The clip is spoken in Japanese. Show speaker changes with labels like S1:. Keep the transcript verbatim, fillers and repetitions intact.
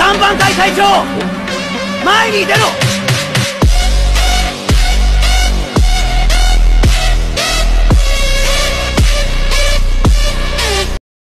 S1: さんばん隊隊長、前に出ろ。